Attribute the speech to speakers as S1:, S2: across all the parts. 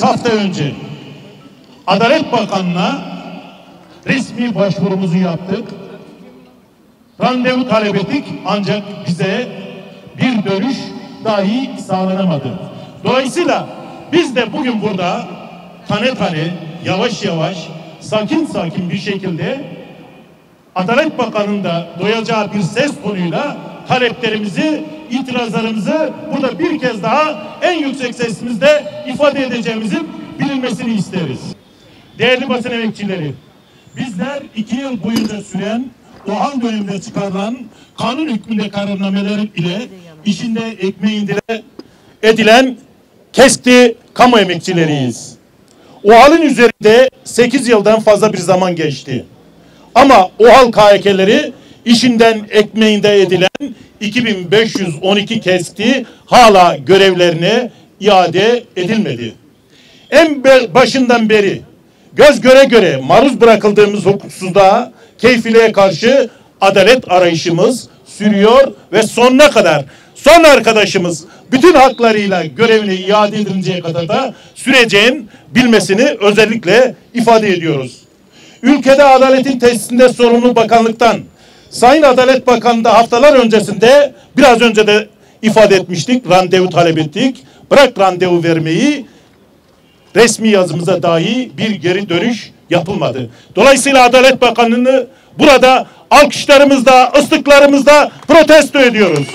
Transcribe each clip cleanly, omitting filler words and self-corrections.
S1: hafta önce Adalet Bakanı'na resmi başvurumuzu yaptık. Randevu talep ettik ancak bize bir dönüş dahi sağlanamadı. Dolayısıyla biz de bugün burada tane tane, yavaş yavaş, sakin sakin bir şekilde Adalet Bakanı'nın da duyacağı bir ses tonuyla taleplerimizi, itirazlarımızı burada bir kez daha en yüksek sesimizde ifade edeceğimizin bilinmesini isteriz. Değerli basın emekçileri, bizler 2 yıl boyunca süren OHAL döneminde çıkarılan kanun hükmünde kararnameler ile işinde ekmeğinde edilen KESK'li kamu emekçileriyiz. OHAL'ın üzerinde 8 yıldan fazla bir zaman geçti. Ama OHAL KYK'leri işinden ekmeğinde edilen 2512 KESK'li hala görevlerine iade edilmedi. En başından beri göz göre göre maruz bırakıldığımız hukuksuzluğa, keyfiliğe karşı adalet arayışımız sürüyor ve sonuna kadar son arkadaşımız bütün haklarıyla görevine iade edilinceye kadar da süreceğin bilmesini özellikle ifade ediyoruz. Ülkede adaletin tesisinde sorumlu bakanlıktan Sayın Adalet Bakanı da haftalar öncesinde biraz önce de ifade etmiştik, randevu talep ettik. Bırak randevu vermeyi, resmi yazımıza dahi bir geri dönüş yapılmadı. Dolayısıyla Adalet Bakanı'nı burada alkışlarımızla, ıslıklarımızla protesto ediyoruz.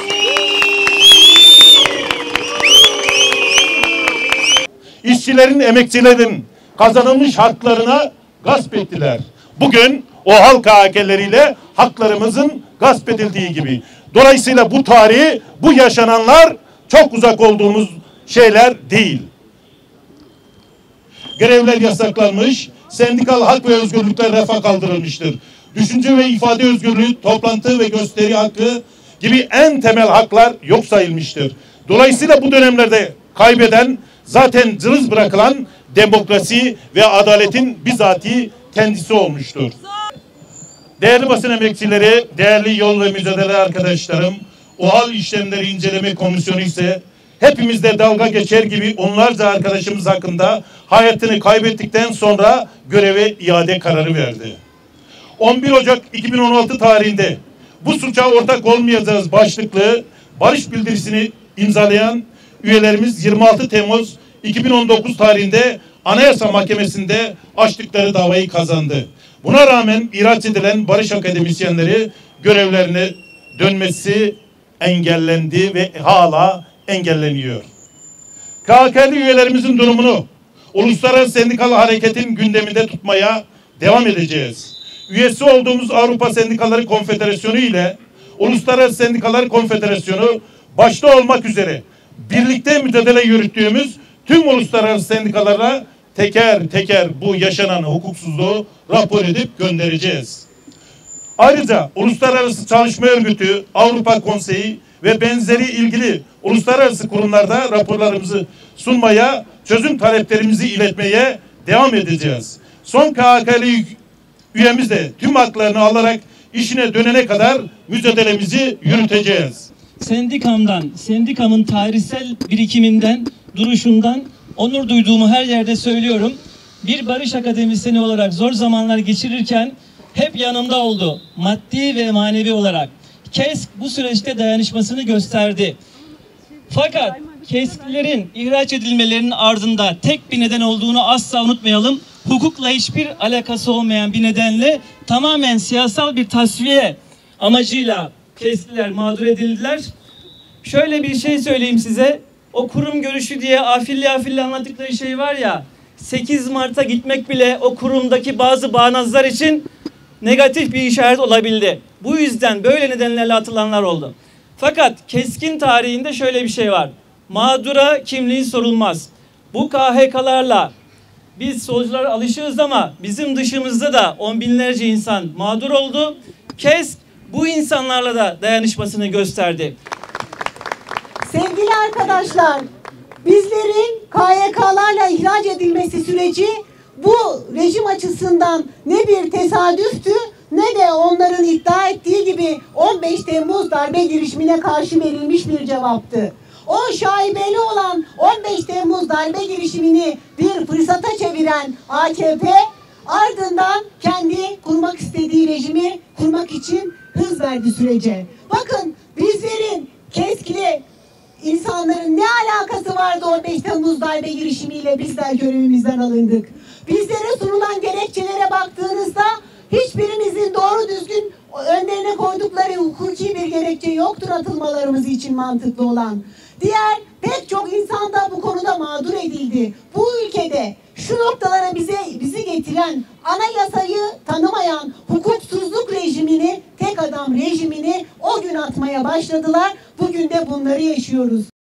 S1: İşçilerin, emekçilerin kazanılmış haklarına gasp ettiler. Bugün OHAL KYK'leriyle haklarımızın gasp edildiği gibi. Dolayısıyla bu tarih, bu yaşananlar çok uzak olduğumuz şeyler değil. Görevler yasaklanmış, sendikal hak ve özgürlükler rafa kaldırılmıştır. Düşünce ve ifade özgürlüğü, toplantı ve gösteri hakkı gibi en temel haklar yok sayılmıştır. Dolayısıyla bu dönemlerde kaybeden, zaten cılız bırakılan demokrasi ve adaletin bizatihi kendisi olmuştur. Değerli basın emekçileri, değerli yol ve mücadele arkadaşlarım, OHAL işlemleri inceleme komisyonu ise hepimizde dalga geçer gibi onlarca arkadaşımız hakkında hayatını kaybettikten sonra göreve iade kararı verdi. 11 Ocak 2016 tarihinde bu suça ortak olmayacağız başlıklı barış bildirisini imzalayan üyelerimiz 26 Temmuz 2019 tarihinde Anayasa Mahkemesi'nde açtıkları davayı kazandı. Buna rağmen ihraç edilen barış akademisyenleri görevlerine dönmesi engellendi ve hala engelleniyor. KHK'li üyelerimizin durumunu uluslararası sendikal hareketin gündeminde tutmaya devam edeceğiz. Üyesi olduğumuz Avrupa Sendikaları Konfederasyonu ile Uluslararası Sendikalar Konfederasyonu başta olmak üzere birlikte mücadele yürüttüğümüz tüm uluslararası sendikalara teker teker bu yaşanan hukuksuzluğu rapor edip göndereceğiz. Ayrıca Uluslararası Çalışma Örgütü, Avrupa Konseyi ve benzeri ilgili uluslararası kurumlarda raporlarımızı sunmaya, çözüm taleplerimizi iletmeye devam edeceğiz. Son KHK'li üyemiz de tüm haklarını alarak işine dönene kadar mücadelemizi yürüteceğiz.
S2: Sendikamın tarihsel birikiminden, duruşundan onur duyduğumu her yerde söylüyorum. Bir barış akademisyeni olarak zor zamanlar geçirirken hep yanımda oldu. Maddi ve manevi olarak. KESK bu süreçte dayanışmasını gösterdi. Fakat KESK'lilerin ihraç edilmelerinin ardında tek bir neden olduğunu asla unutmayalım. Hukukla hiçbir alakası olmayan bir nedenle tamamen siyasal bir tasfiye amacıyla KESK'liler mağdur edildiler. Şöyle bir şey söyleyeyim size. O kurum görüşü diye afilli anlattıkları şey var ya, 8 Mart'a gitmek bile o kurumdaki bazı bağnazlar için negatif bir işaret olabildi. Bu yüzden böyle nedenlerle atılanlar oldu. Fakat KESK'in tarihinde şöyle bir şey var. Mağdura kimliği sorulmaz. Bu KHK'larla biz solcular alışığız ama bizim dışımızda da on binlerce insan mağdur oldu. KESK bu insanlarla da dayanışmasını gösterdi.
S3: Sevgili arkadaşlar, bizlerin KYK'larla ihraç edilmesi süreci bu rejim açısından ne bir tesadüftü ne de onların iddia ettiği gibi 15 Temmuz darbe girişimine karşı verilmiş bir cevaptı. o şaibeli olan 15 Temmuz darbe girişimini bir fırsata çeviren AKP ardından kendi kurmak istediği rejimi kurmak için hız verdi sürece. Bakın bizlerin KESK'li insanların ne alakası vardı 15 Temmuz darbe girişimiyle bizler görevimizden alındık. Bizlere sunulan gerekçelere baktığınızda hiçbirimizin doğru düzgün önlerine koydukları hukuki bir gerekçe yoktur atılmalarımız için mantıklı olan. Diğer pek çok insan da bu konuda mağdur edildi. Bu ülkede şu noktalara bizi getiren, anayasayı tanımayan hukuksuzluk rejimini, tek adam rejimini o gün atmaya başladılar. Bugün de bunları yaşıyoruz.